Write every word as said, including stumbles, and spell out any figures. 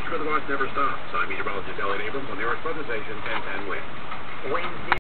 Mexico, the watch never stops. I'm meteorologist Elliot Abrams on the Orange Weather Station, ten ten wind. Wednesday.